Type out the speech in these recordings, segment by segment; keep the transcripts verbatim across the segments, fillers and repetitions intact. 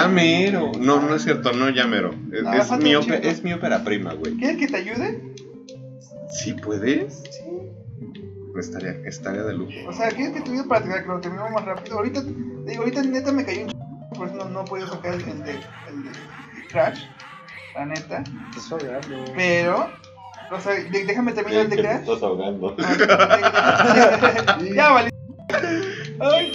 Ya mero. No, no es cierto, no ya mero. Es, No, es, falta mi, un ópe- chingo. es mi ópera prima, güey. ¿Quieres que te ayude? ¿Sí puedes? Sí. Estaría, estaría de lujo. O sea, ¿quieres que te ayude para que lo terminemos más rápido? Ahorita, te digo, ahorita neta me cayó un ch... Por eso no, no he podido sacar el, el, de, el de Crash. La neta. Estás ahogando. Pero, o sea, de- déjame terminar el de Que te Crash. estás ahogando. Ya, vale. Ay.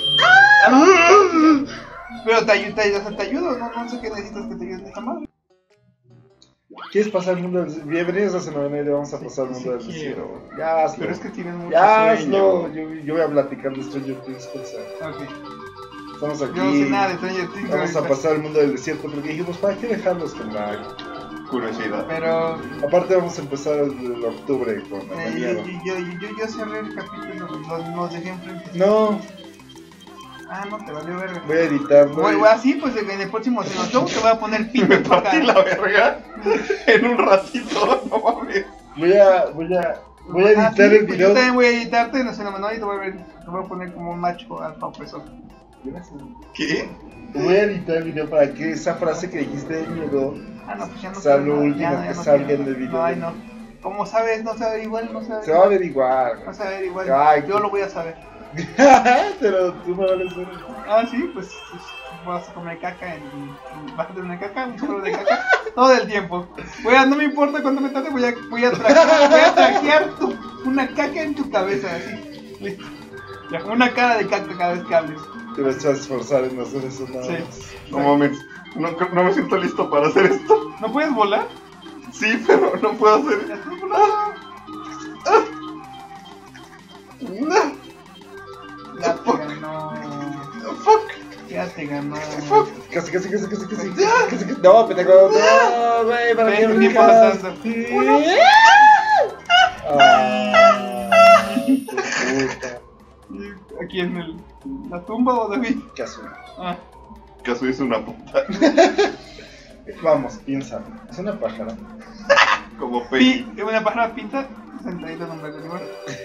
Pero te, ayu- te, o sea, te ayudo, no, no sé qué necesitas que te ayude en esta madre. ¿Quieres pasar el mundo del bienvenidos a Semana vamos a pasar el mundo del desierto? Ya hazlo. Pero es que tienes mucho Ya sueño. hazlo. Yo, yo voy a platicar de Stranger Things. Cosa. Ok. Estamos aquí. Yo no sé nada de Stranger Things. Vamos a ahorita. pasar el mundo del desierto porque dijimos, ¿para qué dejarlos con la Curiosidad. Pero Aparte vamos a empezar el octubre con el eh, miedo. yo, yo, yo, yo cerré el capítulo, los, los dejé enfrente. No, Ah, no, te valió verga. voy a editar. voy- Bueno, así pues en el próximo Show te voy a poner pito Me en tu cara. partí la verga en un ratito, no mames. Voy a, voy a, voy a Ah, editar sí, el pues video. Yo también voy a editarte, no sé, la mano y te voy a ver, te voy a poner como un macho alfa opresor. ¿Qué? Voy a editar el video para que esa frase que dijiste de miedo Ah, no, pues ya no sea quiero lo nada, último ya no, ya que no salga quiero. en el video. No, ay, no. Como sabes, no sabe igual, no sabe se va a averiguar. No sabe igual. Ay, Yo lo voy a saber. pero tú me vales ver. Ah, sí, pues, pues vas a comer caca en, en- vas a tener una caca, un chorro de caca todo el tiempo. Voy a, no me importa cuánto me tarde, voy a, voy a trajear, voy a trajear tu, una caca en tu cabeza, así. Listo. Ya, una cara de caca cada vez que hables. Te vas a esforzar en hacer eso nada Sí. más. No mames, no, no me siento listo para hacer esto. ¿No puedes volar? Sí, pero no puedo hacer. ¿Ya estás volando? No, Ya te ganó. fuck. Ya te ganó. Casi, casi, casi, casi, casi. casi, casi. No, pendejo. No, güey, para Ven, qué un me tiempo dejas? pasando. Ah, puta. ¿Aquí en el, la tumba o David? Caso. Ah, Caso es una puta. Vamos, piensa. Es una pájara. Como pi, Peggy. una pájara pinta sentadita en un verde limón.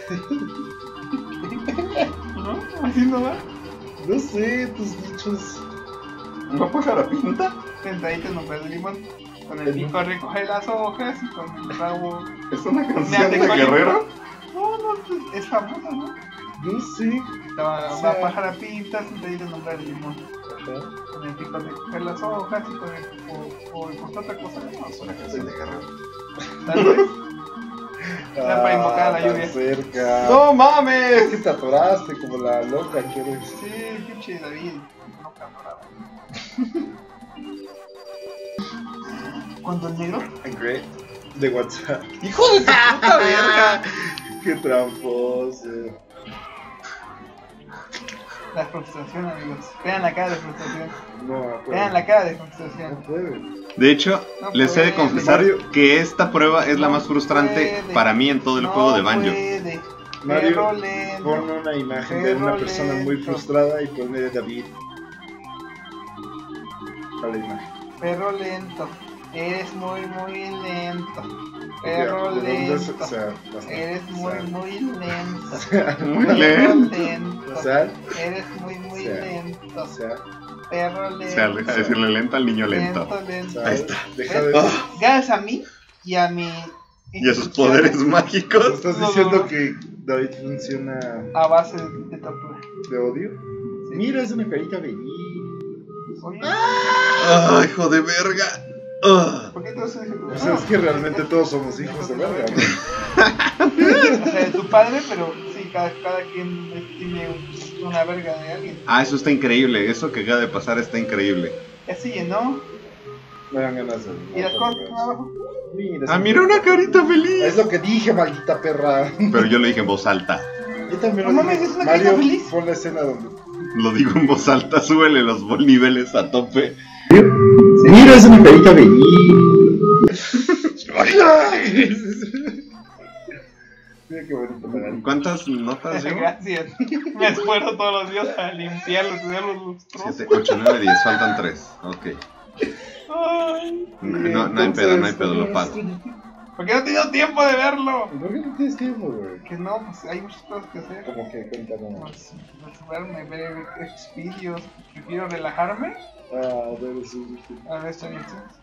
¿No? ¿Así no va? No sé, tus dichos. ¿Una pájara pinta? Sentadita en un verde limón. Con el pico recoge las hojas y con el rabo. ¿Es una Me canción de atacó el Guerrero? No, no, es famosa, ¿no? No sé. La, O la sea- pájara pinta sentadita en un verde limón. Ajá. Con el pico recoge las hojas y con el. O, o, o otra cosa, ¿no? Es una canción de Guerrero. Tal vez. Ya para invocar a la tan lluvia. cerca. ¡No Es mames! que te atoraste como la loca que eres. Sí, pinche David. No cabrón. Cuando el negro. Great. De WhatsApp. ¡Hijo de tu puta verga! Qué tramposo. La frustración, amigos. Vean la cara de frustración. No, Vean la cara de No frustración. puede. De hecho, No les he de puede, confesar Mario. que esta prueba es la No más frustrante puede. para mí en todo el No juego de Banjo. puede. Mario, Perro lento. Pon una imagen de una Perro persona muy lento. frustrada y ponle de David a la imagen. Perro lento. Eres muy, muy lento. Perro ¿De dónde es? lento. O sea, bastante. Eres muy, O sea, muy lento. Muy Perro lento. lento. O sea, Eres muy, muy o sea, lento. o sea, Perro O lento. sea, deja de decirle lento al niño lento. Lento, o lento. sea, Ahí está. deja de. Gracias a mí y a mi. Y a sus poderes mágicos. ¿Estás No, diciendo no, no. que David funciona A base de tortura. de odio? Sí. Mira, es una carita feliz. Oye, ¡Ay, hijo de verga! ¡Ah! ¿por qué te vas a decir? O sea, es que realmente todos somos hijos de verga, ¿no? O sea, de tu padre, pero sí, cada, cada quien tiene un- una verga de alguien. Ah, eso está increíble. Eso que acaba de pasar está increíble. Ya se llenó. Me dan ganas de. ¿Y las cosas que están abajo? Mira, Ah, es mira una carita Es feliz. lo que dije, maldita perra. Pero yo lo dije en voz alta. Yo también No lo mames, dije. es una carita Mario, feliz. pon la escena donde. Lo digo en voz alta. Súbele los vol- niveles a tope. Mira, es una carita feliz. Mira qué bonito me dan. ¿Cuántas notas llevo? Gracias. Me esfuerzo todos los días para limpiarlos, tener los lustros. siete, ocho, nueve, diez. Faltan tres. Ok. Ay. No, no hay pedo, no hay pedo, lo pago. Porque no he tenido tiempo de verlo. ¿Por qué no tienes tiempo, güey? Que no, pues hay muchas cosas que hacer. Como que cuéntanos. Pues, verme, ver vídeos. Prefiero relajarme Ah, debe ser. a ver Stranger Things.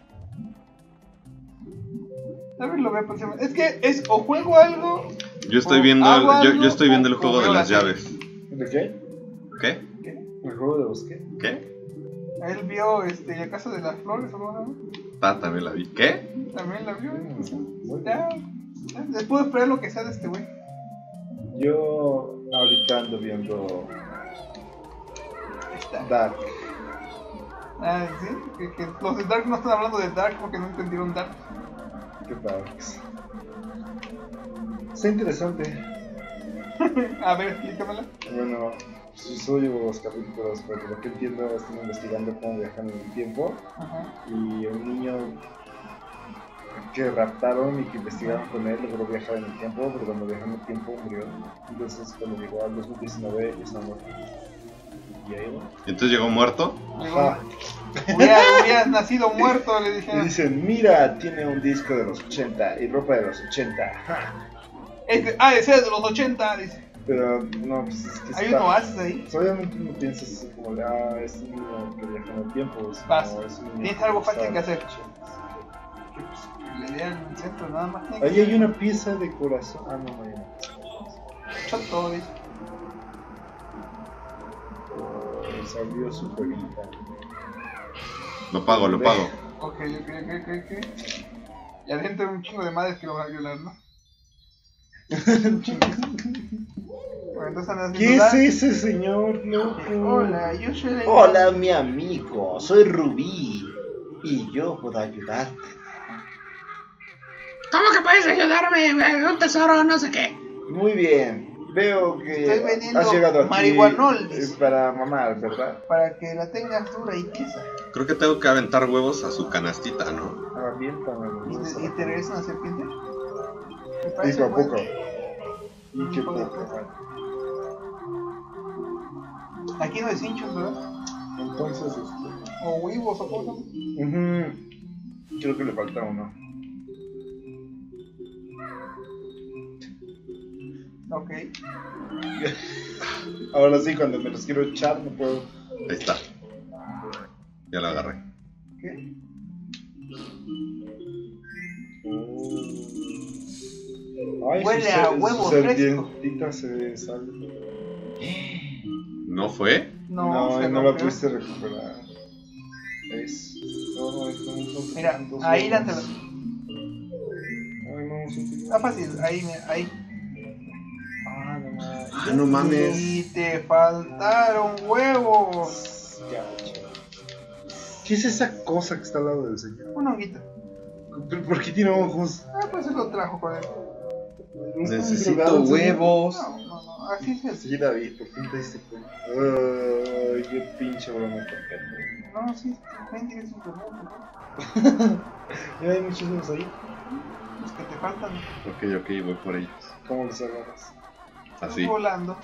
A ver, lo veo próximamente. Es que es o juego algo. Yo estoy o viendo hago el, yo, algo, yo estoy viendo el o juego de veo las la serie. llaves. ¿De qué? ¿Qué? ¿Qué? ¿El juego de los qué? ¿Qué? Él vio este, la casa de las flores o algo, ¿no? Ah, también la vi. ¿Qué? También la vio. Mm, muy Ya, ya, les puedo esperar lo que sea de este güey. Yo ahorita ando viendo Está. Dark. Ah, sí, que, que los de Dark no están hablando de Dark porque no entendieron Dark. ¿Qué Darks? Está interesante. A ver, explícamela. Bueno, soy los capítulos, pero lo que entiendo están investigando cómo viajan en el tiempo. Ajá. Y un niño que raptaron y que investigaron con él logró viajar en el tiempo, pero cuando viajó en el tiempo murió. Entonces cuando llegó al dos mil diecinueve ya estaba muerto. Y ahí va. Entonces llegó muerto. Ajá. Hubiera, hubieras nacido muerto, le Y dijeron. dicen, mira, tiene un disco de los ochenta y ropa de los ochenta. Ja. Este, ah, ese es de los ochenta, dice. Pero no, pues es que Hay está- un oasis ahí. pues, obviamente no piensas así como de, ah, es un niño que viaja en el tiempo. Es Vas. como, es un niño Tienes que algo está fácil en que los hacer. ochentas. Que, pues, le dieran el centro, nada más. tiene que Ahí hay ser. una pieza de corazón. Ah, no, no hay una. Choto, dice. Oh, salió su jueguita. Lo pago, lo pago. Ok, ok, ok, ok, ok. Y adentro hay un chingo de madres que lo van a violar, ¿no? Un chingo. Bueno, entonces andas ¿Qué viendo es Dark. ese señor loco? Hola, yo soy la... Hola, mi amigo, soy Rubí y yo puedo ayudarte. ¿Cómo que puedes ayudarme? Un tesoro, no sé qué. Muy bien. Veo que Estoy vendiendo has llegado aquí marihuanol, eh, dice. para mamar, ¿verdad? Para que la tengas dura y tiesa. Creo que tengo que aventar huevos a su canastita, ¿no? Aviéntame. ¿Y ¿no? te, y te regresan a serpiente? Me Y parece poco a poco. bueno. Y qué Poco a poco. poco. Aquí no hay cinchos, ¿verdad? Entonces, este. O huevos o cosas. ujú, creo que le falta uno. Ok. Ahora sí, cuando me los quiero echar, no puedo. Ahí está. Ya lo agarré. ¿Qué? Ay, Huele su a ser- huevo su fresco. serpientita se sale. ¿No fue? No, No, se no la rompió. pudiste recuperar. Es. No, no, no, no, no, Mira, no, no, ahí no. lántela. Ay, no, sí, sí. Está fácil, ahí, mira, ahí. Ah, no mames. Ah, no mames. Y te faltaron huevos. Gacho. ¿Qué es esa cosa que está al lado del señor? Un honguito. ¿Pero ¿Por qué tiene ojos? Ah, pues se lo trajo con él. ¿No está Necesito drogado el señor? huevos. No, no, no, así es. Sí, David, por fin te diste cuenta. Ay, qué pinche broma tan pendeja. No, sí, ven, tienes un problema, ¿no? Mira, hay muchísimos ahí. Los que te faltan. Ok, ok, voy por ellos. ¿Cómo los agarras? Así. Volando.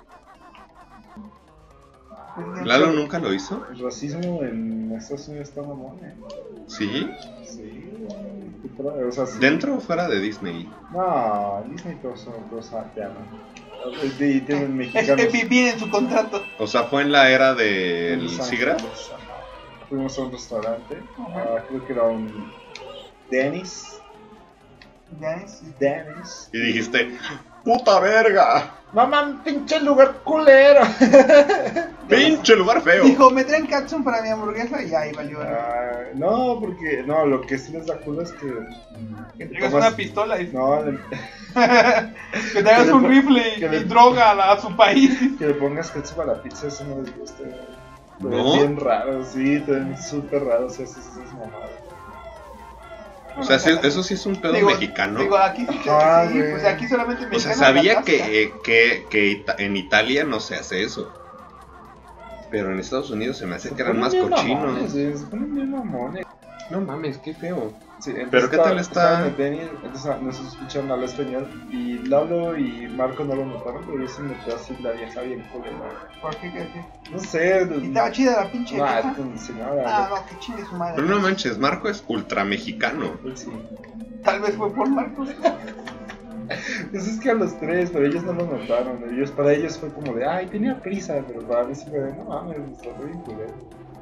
Pues ya. ¿Lalo nunca lo hizo? El racismo en Estados Unidos está mamón, eh. ¿Sí? Sí. O sea, sí. ¿Dentro o fuera de Disney? No, Disney todos son todos te aman. Y tienen Es mexicanos. que viene en su contrato. O sea, ¿fue en la era del Los Sigra? Ángeles, ajá. Fuimos a un restaurante. Ajá. ah, creo que era un Dennis. Ya es. Dennis. Y dijiste, ¡puta verga! Mamá, pinche lugar culero. ¡Pinche lugar feo! Dijo, me traen catsup para mi hamburguesa y ahí valió. Ah, no, porque no, lo que sí les da culo es que. Que traigas tomas- una pistola y No, le- que traigas que le un pon- rifle y, que le- y droga a, la- a su país. que le pongas ketchup a la pizza, eso no les gusta. Te ven ¿No? bien raro, sí, te ven súper raro, o sea, sí, sí, sí, es mamada. O sea, sí, eso sí es un pedo Digo, mexicano. Digo, aquí sí, Ajá, sí, güey. pues aquí solamente O me sea, sabía que, que, que ita- en Italia no se hace eso. Pero en Estados Unidos se me hace que eran más cochinos. Sí, se ponen bien mamones. No mames, qué feo. Sí, entonces Pero ¿qué tal estaba- está? estaba en el Denny, entonces nos escucharon hablar español y Lalo y Marco no lo notaron, pero yo sí me noté así la vieja bien culera. ¿Por qué? ¿Qué? qué? No sé. ¿Y estaba chida la pinche No, vieja? es con señora. Ah, no, que chingue su madre. Pero no manches, Marco es ultra mexicano. Él sí. Tal vez fue por Marcos. Pues es que a los tres, pero ellos no lo notaron. Ellos, para ellos fue como de, ay, tenía prisa, pero para mí sí fue de, no mames, está bien culero.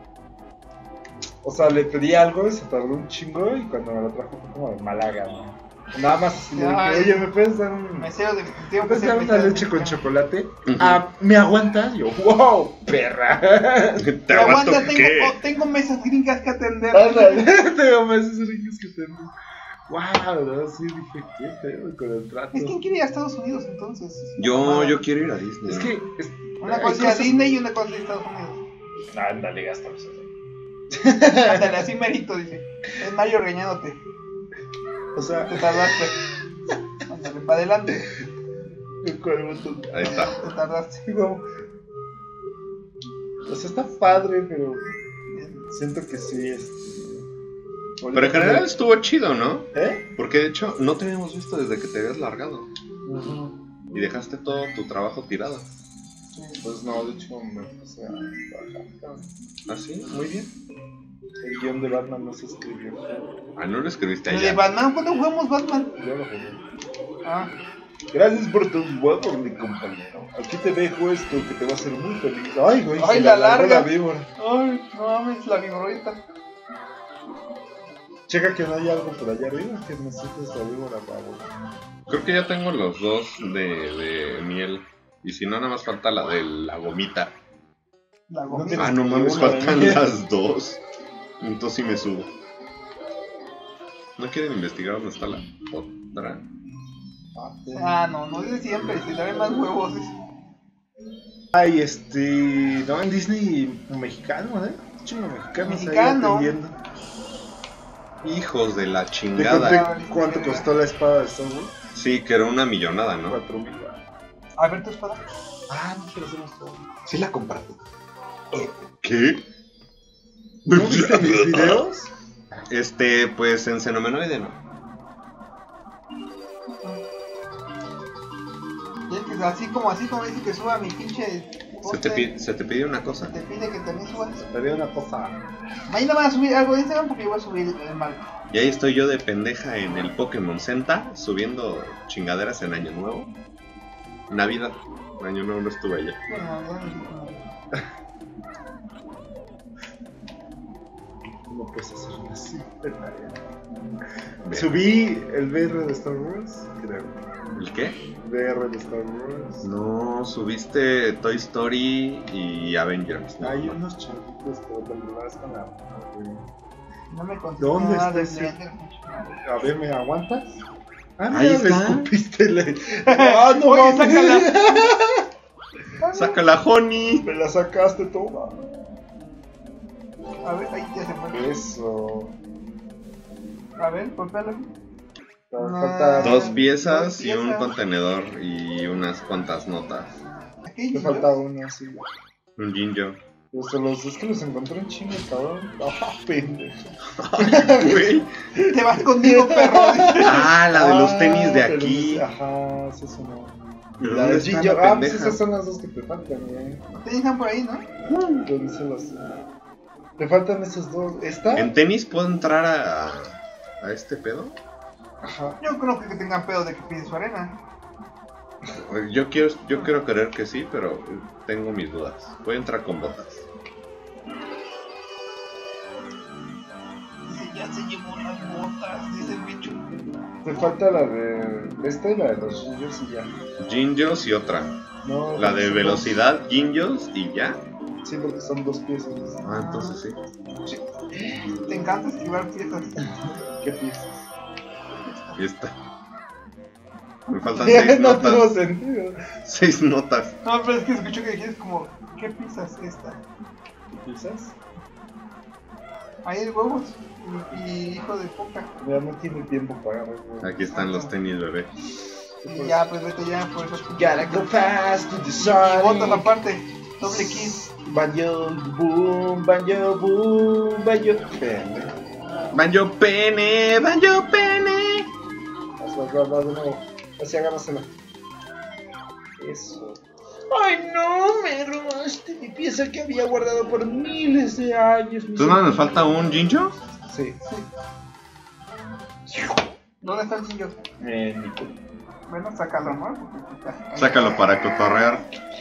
O sea, le pedí algo y se tardó un chingo y cuando me lo trajo fue como de Málaga, ¿no? Nada más así le dije, oye, ¿me puedes dar un... Mesero de... ¿Me puedes dar una leche con chocolate? Ujú. Ah, ¿me aguantas? Yo, wow, perra. ¿Te Aguanta, aguanto tengo, qué? oh, tengo mesas gringas que atender. Ándale, tengo meses ricos que tengo. Wow, ¿no? Sí, dije, qué pedo con el trato. Es que quiere ir a Estados Unidos entonces. Yo, yo quiero ir a Disney. Es que... Es, Una hay cosa es ir a cosas- Disney y una cosa es ir a Estados Unidos. Ándale, gastamos eso. Ándale, así merito, dice. Es Mario regañándote. O sea, Te tardaste. Ándale, para adelante. el cuervo tú. Ahí está. Te tardaste. Digo, o sea, está padre, pero siento que sí, este... Pero en general estuvo chido, ¿no? ¿Eh? Porque de hecho no te habíamos visto desde que te habías largado. Ujú. Y dejaste todo tu trabajo tirado. Pues no, de hecho me puse a trabajar. cabrón. ¿Ah, sí? Muy bien. El guión de Batman no se escribió. Ah, no lo escribiste El de allá. Batman, ¿cuándo jugamos Batman? Yo lo jugué. Ah, Gracias por tus huevos, mi compañero. Aquí te dejo esto que te va a hacer muy feliz. Ay, güey, Ay, se la le alargó larga. la víbora. ay, no mames, la viborita. Checa que no hay algo por allá arriba que necesites la víbora para volar. Creo que ya tengo los dos de, de miel. Y si no, nada más falta la de la gomita. La No gomita. tienes- Ah, no mames, Una de faltan miel. las dos. Entonces sí me subo. ¿No quieren investigar dónde está la otra? Ah, no, no es de siempre, si trae más huevos. Ay, este. No, en Disney mexicano, ¿eh? Chingo mexicano. Mexicano. Hijos de la ¿Te chingada. conté cuánto costó la espada de Star Wars? Sí, que era una millonada, ¿no? Cuatro mil. A ver tu espada. Ah, no se los he mostrado. Sí la compraste. ¿Qué? ¿No viste mis videos? Este, pues en Xenomenoide no. Y es que así como así como dice que suba mi pinche. Se te, pide, se te pide una cosa. Se te pide que también subas. Te veo una cosa. Mañana van a subir algo de Instagram porque yo voy a subir el marco. Y ahí estoy yo de pendeja en el Pokémon Center subiendo chingaderas en Año Nuevo. Navidad. Año Nuevo no estuve allá. Bueno, ya no sé cómo. No puedes hacer una así. Subí el V R de Star Wars, creo. ¿El qué? V R de Star Wars. No, subiste Toy Story y Avengers, ¿no? Hay unos chavitos que controladas con la. No me conté ¿Dónde nada está de ese? Blender. A ver, ¿me aguantas? Ah, Ahí mira, le está. escupiste la. ¡Ah, no Oye, mames! ¡Saca la Honey! Me la sacaste toda. A ver, ahí ya se fue. Eso. A ver, golpealo. Falta. Dos piezas Dos y un piezas. contenedor y unas cuantas notas. Aquí Te falta uno, sí. Un Jinjo. Pues se los, es que los encontré en chinga, cabrón. Ah, pendejo. Güey. Te vas conmigo, perro. Ah, la de los tenis de Ah, te los- aquí. Ajá, eso es una. ¿Pero La dónde de está Jinjo. la Ah, pues pendeja? esas son las dos que te faltan, güey. Te dejan por ahí, ¿no? ¿Dónde se las.? Te faltan esos dos. ¿Esta? ¿En tenis puedo entrar a, a este pedo? Ajá. Yo creo que tengan pedo de que piden su arena. Yo quiero, yo quiero creer que sí, pero tengo mis dudas. Voy a entrar con botas. Dice, ya se llevó las botas, dice el bicho. Te falta la de. Esta y la de los Gingers y ya. Jinjos y otra. No, La de son velocidad, Jinjos y ya. dos. Sí, porque son dos piezas. Ah, entonces sí. Te encanta esquivar piezas. ¿Qué piezas? Y está. Me faltan seis no tuvo notas. sentido. Seis notas. No, pero es que escucho que dijiste como, ¿qué pizza es esta? ¿Qué piezas? Ahí hay huevos y, y hijo de poca. Ya no tiene tiempo para agarrar. Aquí están los tenis, bebé. Y ya, pues vete ya por eso. Gotta go fast to the Y sun. botas aparte, doble kiss. Banjo boom, banjo boom, banjo. Banjo pene, banjo pene. Vas, vas, vas, vas de nuevo. Así agárrasela. Eso. Ay no, me robaste mi pieza que había guardado por miles de años. ¿Entonces no me falta un Jinjo? Sí. ¿Dónde está el cincho? Eh, Nico. Bueno, sácalo, ¿no? Porque está- Sácalo para cotorrear.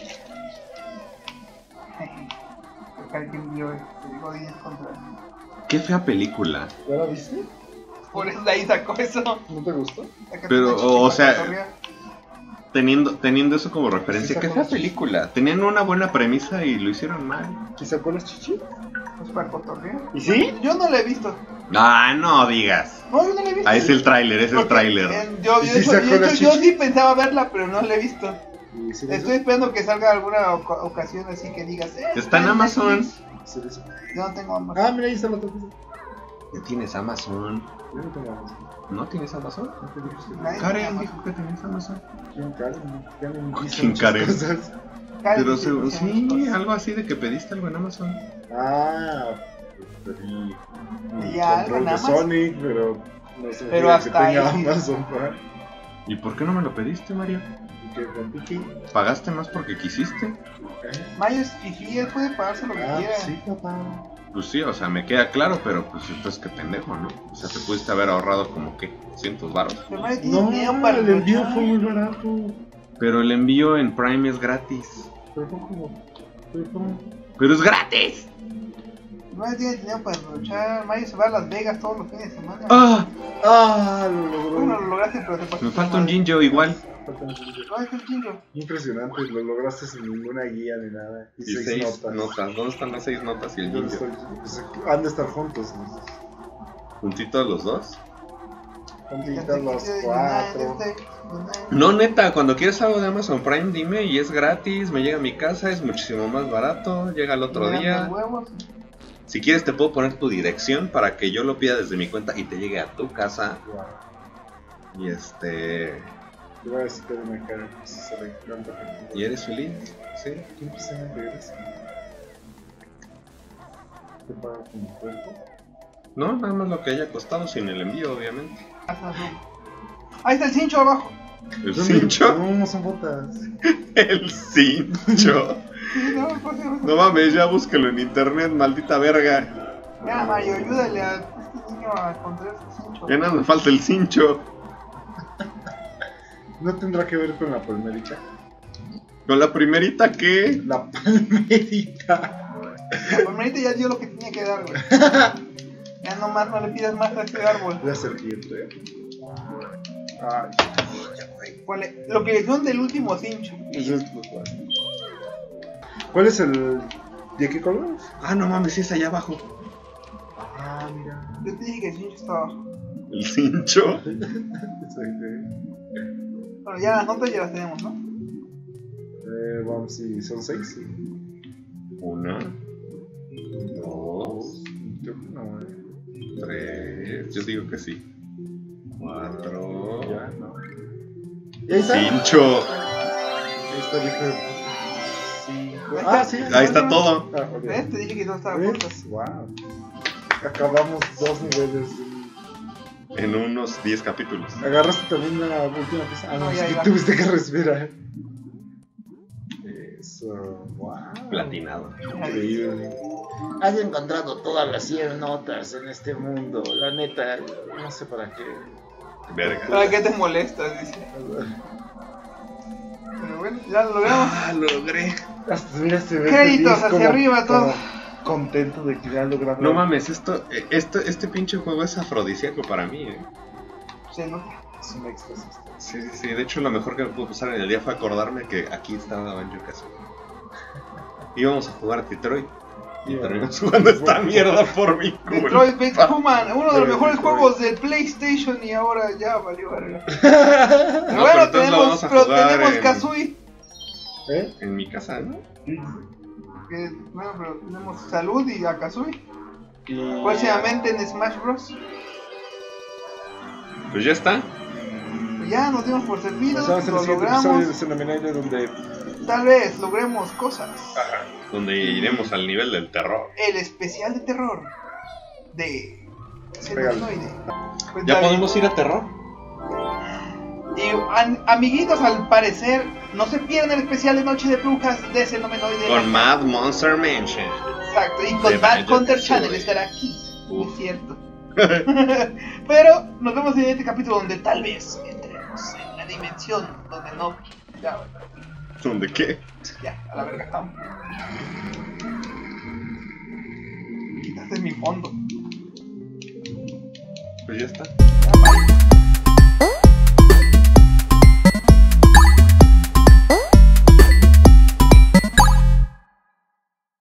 Porque alguien vio este Godines contra. Qué fea película. ¿Ya la viste? Por eso de ahí sacó eso. ¿No te gustó? Sácate Pero, una chichi o para sea, cotorrear. Teniendo, teniendo eso como referencia, Sí, qué sacó fea película. Tenían una buena premisa y lo hicieron mal. ¿Y sacó las chichis? Pues para cotorrear. ¿Y sí? Yo no lo he visto. Ah, no digas. No, yo no lo he visto. Ah, es el tráiler, es el Porque, tráiler. eh, Yo, ¿Y yo, si yo- sacó yo- las yo chichis? sí pensaba verla, pero no la he visto. ¿Y sí la Estoy esperando que salga alguna oca- ocasión así que digas. Eh, Está en Amazon. Netflix. hizo? ¿Sí? Yo no tengo Amazon. Ah, mira, ahí está la otra cosa. Ya tienes Amazon. Yo no tengo Amazon. ¿No tienes Amazon? No tengo Amazon. Nadie tiene Karen Amazon. dijo que tenías Amazon. ¿Quién Karen? Ya me dice ¿Quién muchas Karen? cosas. Karen Pero dice seguro, que sí, muchas cosas. algo así de que pediste algo en Amazon. Ah, pedí un Ya, algo control nada de más. Sonic, pero no sé Pero que hasta tenga ahí. Amazon para ¿Y por qué no me lo pediste, Mario? y que con Piki. ¿Pagaste más porque quisiste? ¿Eh? Mayo es fifí, él puede pagarse lo que Ah, quiera. sí, papá. Pues sí, o sea, me queda claro, pero pues entonces qué pendejo, ¿no? O sea, te pudiste haber ahorrado como que cientos baros. Pero Mayo tiene No, dinero para el envío aprovechar. fue muy barato. Pero el envío en Prime es gratis. Pero fue como. Pero como. ¡Pero es gratis! Mayo tiene dinero para aprovechar. Mayo se va a Las Vegas todos los fines de semana. ¡Ah! Ah, lo logró. Bueno, lo lograste, pero te pasó. Me falta un Jinjo igual. Falta un Jinjo. No, es el chingo. Impresionante, lo lograste sin ninguna guía ni nada. Y, Y seis, seis notas. notas. ¿Dónde están las seis notas y el ¿Dónde Jinjo? estoy? Pues, han de estar juntos, ¿no? ¿Juntitos los dos? Juntitos los cuatro. No, neta, cuando quieres algo de Amazon Prime, dime y es gratis, me llega a mi casa, es muchísimo más barato, llega el otro día. Si quieres te puedo poner tu dirección para que yo lo pida desde mi cuenta y te llegue a tu casa. Y este... Te voy a decir que me cae, si se le encanta. ¿Y eres feliz? Sí. ¿Quién se me regresa? ¿Te paga con mi cuerpo? No, nada más lo que haya costado sin el envío, obviamente. Ahí está el cincho abajo. ¿El cincho? No, no son botas. El cincho. Sí, no, pues, sí, No mames, ya búsquelo en internet, maldita verga. Ya, Mayo, ayúdale a este niño a encontrar su cincho. Ya nada me falta el cincho. ¿No tendrá que ver con la palmerita? ¿Con la primerita qué? La palmerita. La palmerita ya dio lo que tenía que dar, güey. Ya nomás no le pidas más a este árbol. La serpiente. Ay, Ponle lo que le dieron del último cincho. eso es lo cual. ¿Cuál es el. ¿De qué color? Ah, no mames, sí es allá abajo. Ah, mira. Yo te dije que el cincho estaba abajo. ¿El cincho? Bueno, ya las notas ya las tenemos, ¿no? Eh, vamos, si son seis. Sí. Una, dos, Creo que no, eh. tres, yo digo que sí. Cuatro. Ya, no. ¿Y ahí está? Cincho. Ahí está el hijo de puta. Cinco. Ahí Ah, está. sí. Ahí está todo. Ah, ok. ¿Ves? Te dije que no estaba juntas. ¿Ves? Wow. Acabamos dos niveles. En unos diez capítulos. ¿Agarraste también la última pieza? Ah, no, No, es ya que iba. tuviste que respirar. Eso, wow. Platinado. Increíble. Has encontrado todas las cien notas en este mundo. La neta, no sé para qué. Verga. ¿Para qué te molestas? Dice. Pero bueno, ya lo logramos. Ah, logré. Hasta mira, se ve Créditos feliz, hacia como- arriba, todo. como contento de que ya lograron. No mames, esto, eh, esto, este pinche juego es afrodisíaco para mí, eh. Se nota. Es un éxtasis. Sí, sí, sí. De hecho, lo mejor que me pudo pasar en el día fue acordarme que aquí estaba Banjo-Kazooie. Íbamos a jugar a Detroit. Y Yeah. terminamos jugando esta mierda por mi culpa. Detroit Become Human, uno de los mejores Detroit. juegos de PlayStation y ahora ya valió verga. Pero No, pero bueno, entonces lo tenemos, vamos a pero jugar tenemos en- Kazooie. ¿Eh? En mi casa, ¿no? Que, bueno, pero tenemos Salud y a Kazooie. Y... Próximamente en Smash Bros. Pues ya está. Ya nos dimos por servidos, Pasamos al lo siguiente episodio de logramos. Xenominator donde Tal vez logremos cosas. Donde iremos al nivel del terror. El especial de terror de Pégale. Xenoblade. Pues ¿Ya David, podemos ir a terror? Y an- amiguitos, al parecer, no se pierdan el especial de Noche de Brujas de Xenoblade. Con Mad Monster Mansion. Exacto, y de con Bad Banjo Hunter Kazooie. Channel estará aquí. Uf. Es cierto. Pero nos vemos en este capítulo donde tal vez entremos en la dimensión donde no. Ya, bueno. ¿Dónde qué? Ya, a la verga estamos. Quitaste mi fondo. Pues ya está. Ya, bye.